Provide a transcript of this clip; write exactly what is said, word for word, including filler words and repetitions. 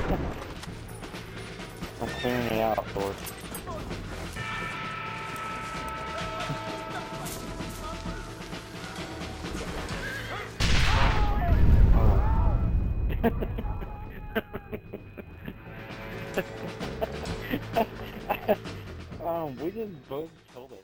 I'm clearing it out, Thor. um, we just both killed it.